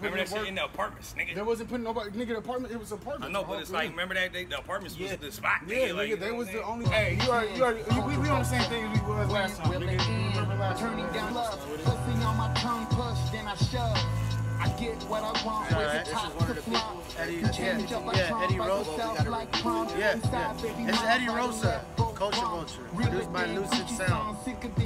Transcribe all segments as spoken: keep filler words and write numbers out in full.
Remember that shit in the apartments, nigga? They wasn't putting nobody, nigga, the apartment, it was apartments. I know, but it's like, remember that they, the apartments was yeah. the spot, nigga. Yeah, like, nigga, they was the only, hey, you are, you are, we, we on the same thing as we was last time, nigga. Remember last time? Turning down love, pussy on my tongue, push, then I shove. I get what I want, with the top to flop. Eddie, yeah, yeah, Eddie Rosa. Yeah, yeah. It's Eddie Rosa, Culture Vulture, produced by Lucid Sound.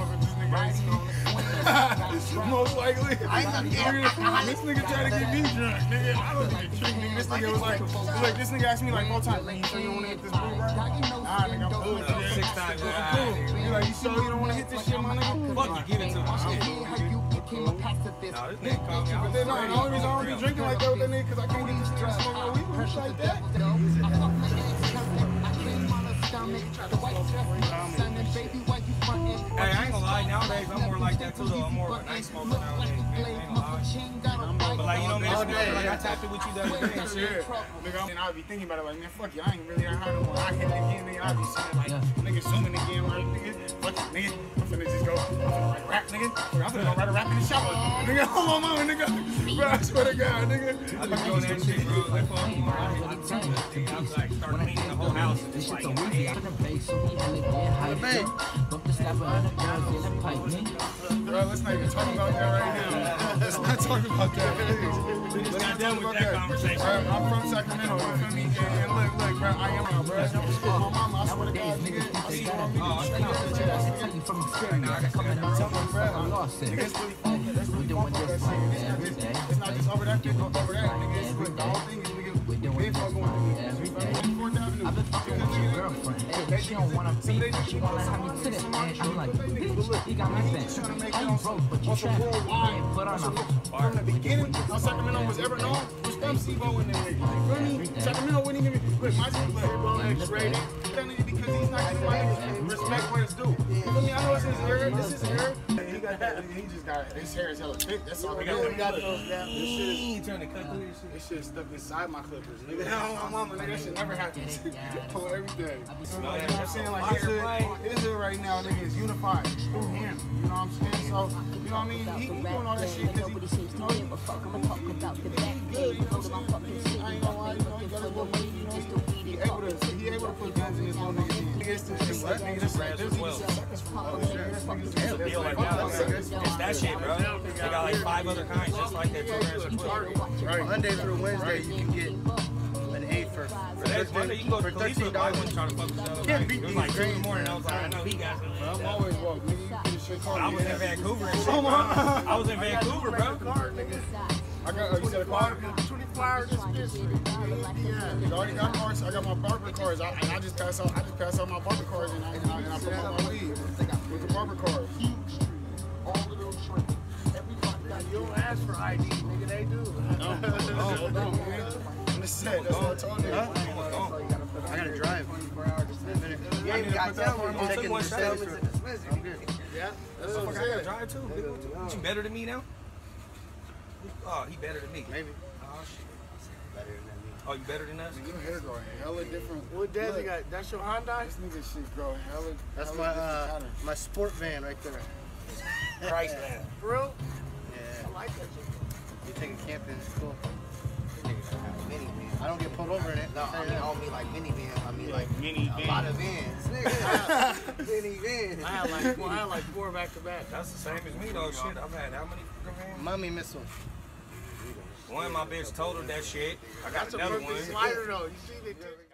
Most likely. I ain't gonna get This nigga tried to get me drunk, nigga. I don't get drunk, nigga. This nigga was like, like, this nigga asked me like four times, like, you sure you don't want to hit this blue, bro? Nah, nigga, I'm cool. Six times, I'm cool. You like, you sure you don't want to hit this shit, my nigga? Fuck you, give it to me. Nah, this nigga called me. But then, no, the only reason I don't be drinking like that with that nigga because I can't get this drink smoking no weed with shit like that. Hey, I ain't gonna lie, nowadays I'm more like that too though. I'm more of a night smoker nowadays, man. I ain't gonna lie. But like, you know, man, like I tapped it with you the other day and shit. Nigga, and I'll be thinking about it like, man, fuck you, I ain't really that hard no more. I hit it again, nigga, I'll be saying like, nigga, zooming again, like, nigga, fuck it, nigga, I'm finna just go, I'm finna like rap, nigga, I'm finna go write a rap in the shower, nigga, hold on, mama, nigga, bro, I swear to God, nigga. I be doing that shit, bro, like, fuck you, I hit it too, nigga, I'm like, start cleaning the whole house, it's like, hey. Bro, let's not even talk about that right now. Let's not talk about that. We just got done with that conversation. Bro, I'm from Sacramento, you feel me? And, and look, look, bro, I am out, bro. My mama, I swear to God, nigga, I see you on me. I'm it's really fun. That's really fun. It's not just over that, it's over that, nigga. It's like the whole thing is, nigga, we're doing this. I've been fucking with your girlfriend. She don't wanna be, she wanna have me to the end. I'm like, bitch, you got me bent. How you broke, but you trapped. Put on a from the beginning, how Sacramento was ever known was from C-Bo and them niggas. You feel me? Sacramento wouldn't even, look, my shit was like, X-rated. Because he's not giving my niggas respect where it's due. You feel me? I know it's his hair, this is his hair. He got that, he just got, his hair is hella thick, that's all. We got those down. This shit is trying to cut through this shit. This shit is stuck inside my clippers, nigga. Hell, my mama, nigga, that shit never happens. Pull every day. You know what I'm saying? Like, his hood, his hood right now, nigga, is unified through him. You know what I'm saying? So, you know what I mean? He, he doing all that shit because he, you know, he, he good, you know what I'm saying? I ain't gonna lie, you know, he got a little money, you know, he able to, he able to put guns in his little niggas in. Niggas, this what? Nigga, this is well. Deal like that, it's that shit, bro. They got like five other kinds just like that, two grams of twelve. Right. Monday through Wednesday, you can get an eight for for Monday, you can go to thirteen dollars. I wasn't trying to fuck with the other night. It was like three in the morning. I was like, I know he got some. I'm always walking, nigga. You get shit called. I was in Vancouver and shit, bro. I was in Vancouver, bro. I got, uh, you said a car? twenty-four hour dispensary. You already got cars. I got my barber cards. I, and I just pass out. I just pass out my barber cards and I, and I, and I put on my weed with the barber cards. All of those shrinks. Everybody, you don't ask for I D, nigga. They do. No, no, no, man. I'm just saying. That's what I told you. Huh? I gotta drive. Yeah, you gotta tell me. I'm taking the dispensary. I'm good. Yeah, that's That's what I I'm gotta drive too. What, you better than me now? Oh, he better than me. Maybe. Oh shit. Better than me. Oh, you better than us? Your hair growing hella different. What does it got? That's your Hyundai? This nigga shit grow hella. That's hella my uh, my sport van right there. Christ, man. For real? Yeah. I like that shit. You take a camping, it's cool. I don't get pulled over in it. No, I mean, I don't mean like minivan. I mean like mini a lot of vans. Mini vans. I had like four, I had like four back to back. That's the same as me though. Shit, I've had how many vans? Mommy missile. One, my bitch told her that shit. I got That's another a perfect one. slider though. You see that?